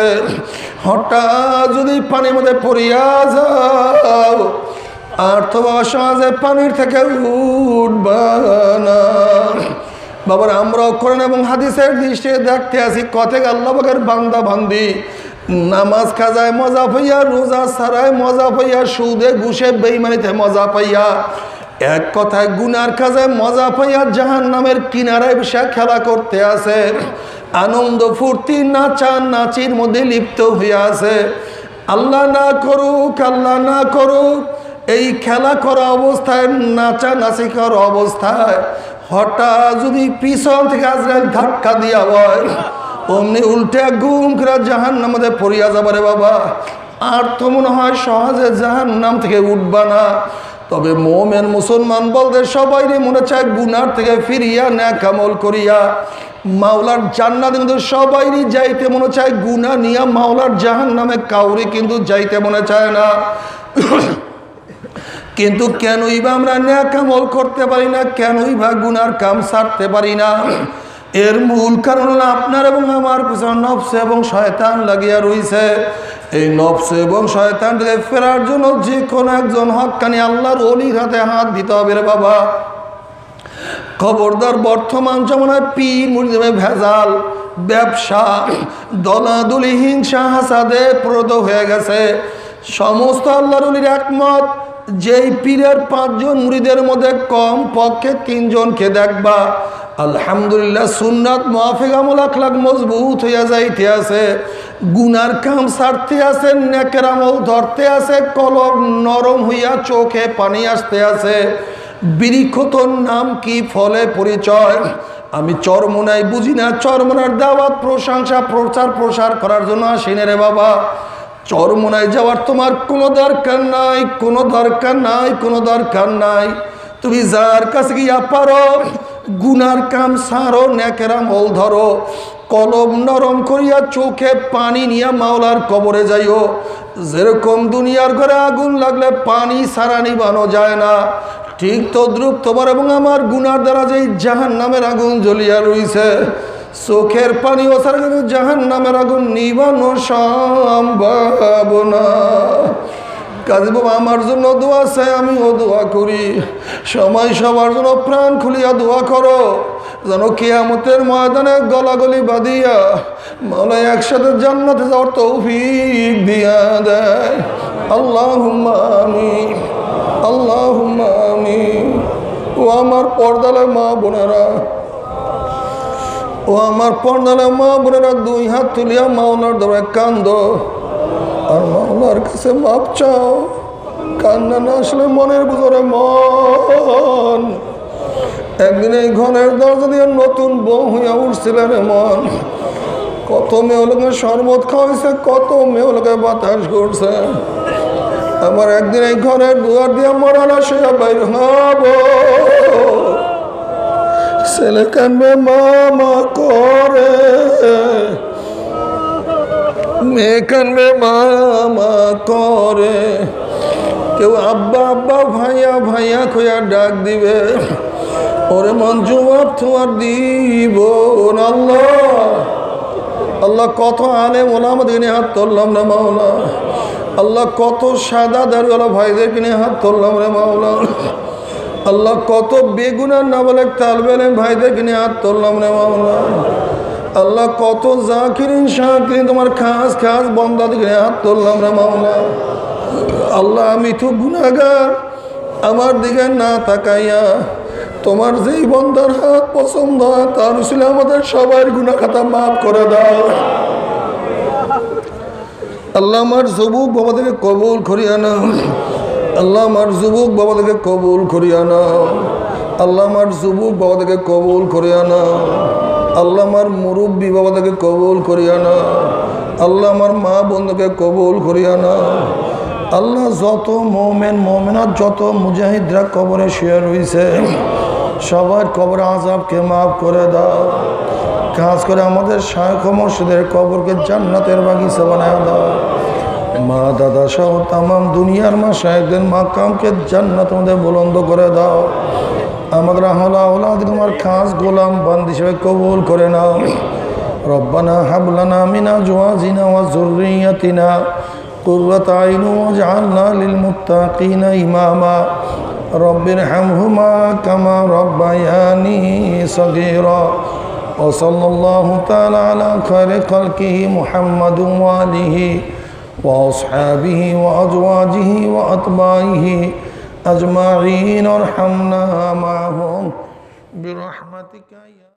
হঠাৎ যদি পানির মধ্যে পড়িয়া যাও, আর তো বাবা সমাজে পানির থেকে উঠবা না। বাবার আমরাও করেন এবং হাদিসের দৃষ্টিতে দেখতে আসি, কত আল্লাহ পাকের বান্দা বান্দি নামাজ খাজায় মজা পাইয়া, রোজা ছাড়ায় মজা পাইয়া, সুদে ঘুষে বেইমানিতে মজা পাইয়া, এক কথায় গুনার কাজে মজা পাইয়া জাহান্নামের কিনারায় বসে খেলা করতে আছে, আনন্দ ফুর্তি নাচা নাচির মধ্যে লিপ্ত হইয়া আছে। আল্লাহ না করুক, আল্লাহ না করুক, এই খেলা করা অবস্থায়, নাচা নাচি করা অবস্থায় হঠাৎ যদি পিছন থেকে আজরাইল ধাক্কা দিয়া হয়, অমনি উল্টে গুম করে জাহান্নামে পড়িয়া যাবে রে বাবা। আর তো মনে হয় সহজে জাহান্নাম থেকে উঠবা না। তবে মোমেন মুসলমান বলতে সবাই মনে চায় গুনার থেকে ফিরিয়া নেক আমল করিয়া মাওলার জান্নাত, কিন্তু সবাইরই যাইতে মনে চায়, গুনাহ নিয়া মাওলার জাহান্নামে কাউরি কিন্তু যাইতে মনে চায় না। কিন্তু কেনই বা আমরা নেক আমল করতে পারি না, কেনই বা গুনার কাম ছাড়তে পারি না? এর মূল কারণ হলো আপনার এবং আমার পিছনে নফস এবং শয়তান লাগিয়া রইছে। এই নফস এবং শয়তান থেকে ফেরার জন্য যে কোনো একজন হক্কানি আল্লাহর ওলির হাতে হাত দিতে হবে রে বাবা। খবরদার, বর্তমান জমানায় পীর মুরিদে ভেজাল, ব্যবসা, দলাদলি, হিংসা, হাসাদে প্রদ হয়ে গেছে। সমস্ত আল্লাহর ওলির একমত, যেই পীরের পাঁচজন মুরিদের মধ্যে কম পক্ষে তিনজনকে দেখবা আলহামদুলিল্লাহ সুন্নাত মুআফিক আমল আখলাক মজবুত হইয়া যাইতে আছে, গুনার কাম ছাড়তে আছে, নেকের আমল ধরতে আছে, কলব নরম হইয়া চোখে পানি আসতে আছে। বৃক্ষতর নাম কি, ফলে পরিচয়। আমি চরমোনাই বুঝি না, চরমোনার দাওয়াত প্রশংসা প্রচার প্রসার করার জন্য আসিনে রে বাবা। চরমোনায় যাওয়ার তোমার কোনো দরকার নাই, কোনো দরকার নাই, কোনো দরকার নাই। তুমি যার কাছে গিয়া পারো গুনার কাম সারো, নেকের আমল ধরো, কলম নরম করিয়া চোখে পানি নিয়ে মাওলার কবরে যাইও। যেরকম দুনিয়ার ঘরে আগুন লাগলে পানি ছাড়া নিবানো যায় না, ঠিক তদ্রুপ তোমার এবং আমার গুনার দ্বারা যেই জাহান্নামের আগুন জ্বলিয়া রইছে, চোখের পানি ওছার কিন্তু জাহান্নামের আগুন নিবানো সম্ভব না। কাজী বাবা আমার জন্য দোয়া চাই, আমিও দোয়া করি। সময় সবার জন্য প্রাণ খুলিয়া দোয়া করো, যেন কিয়ামতের ময়দানে গলাগলি বাঁধিয়া মাওলা একসাথে জান্নাতে যাওয়ার তৌফিক দিয়া দেয়। আল্লাহুম্মা আমিন, আল্লাহুম্মা আমিন। ও আমার পর্দালে মা বোনেরা, ও আমার পর্দালে মা বোনেরা, দুই হাত তুলিয়া মাওলার দরবারে কান্দো আর মাওলার কাছে মাপ চাও। কান্না না আসলে মনের ভিতরে মন। একদিন এই ঘরের দরজা দিয়ে নতুন বউ হইয়া উঠছিলেন মন। কত মেয়েগুলোকে শরবত খাওয়াইছে, কত মেয়েগুলোকে বাতাস করছে। আমার একদিন এই ঘরের দুয়ার দিয়ে মরানা সে বাইর হব। ছেলে কানবে মামা করে, মেয়ে কানবে মামা করে। কেউ আব্বা আব্বা ভাইয়া ভাইয়া খোয়া ডাক দিবে। ওরে মন জবাব তোমার দিব আল্লাহ। আল্লাহ কত আলেম ওলামাদের নিয়ে হাত তুললাম রে মাওলা। আল্লাহ কত সাদা দাড়িওয়ালা ভাইদেরকে নিয়ে হাত তুললাম রে মাওলা। আল্লাহ কত বেগুনার না বলে তালবেলেন ভাইদেরকে নিয়ে হাত তুললাম রে মাওলা। আল্লাহ কত জাকিরিন শাকিরিন তোমার খাস খাস বন্দাদেরকে নিয়ে হাত তুললাম রে মাওলা। আল্লাহ আমি তো গুনাহগার, আমার দিকে না তাকাইয়া তোমার যেই বন্দার হাত পছন্দ হয় তার ছিল আমাদের সবার গুনাহ খাতা মাফ করে দাও। আল্লাহ আমার যুবক বাবাদেরকে কবুল করিয়া নাও। আল্লাহ আমার যুবক বাবাদেরকে কবুল করিয়া নাও। আল্লাহ আমার যুবক বাবাদেরকে কবুল করিয়া নাও। আল্লাহ আমার মুরব্বী বাবাদেরকে কবুল করিয়া নাও। আল্লাহ আমার মা বন্ধুকে কবুল করিয়া নাও। আল্লাহ যত মোমেন মোমেনাত যত মুজাহিদরা কবরে শুয়ে রয়েছে সবার কবর আযাবকে মাফ করে দাও। খাস করে আমাদের শায়খ মুর্শিদের কবরকে জান্নাতের বাগিচা বানায় দাও। মা দাদা সহ তামাম দুনিয়ার মা শায়খদের মাকামকে জান্নাত মধ্যে বুলন্দ করে দাও। আমাদের আহলা আওলাদ তোমার খাস গোলাম বান্দি হিসেবে কবুল করে নাও। রব্বানা হাব লানা মিন আজওয়াজিনা ওয়া যুররিয়াতিনা কুররাতা আইন ওয়াজআলনা লিল মুত্তাকিনা ইমামা। রব্বিরহামহুমা কামা রব্বায়ানি সগীরা। ওয়া সাল্লাল্লাহু তাআলা আলা খায়রি খালকিহি মুহাম্মাদিন ওয়া আলিহি ওয়া আসহাবিহি ওয়া আজওয়াজিহি ওয়া আতবাইহি আজমাইন। আরহামনা মা'হুম বিরহমাতিকা।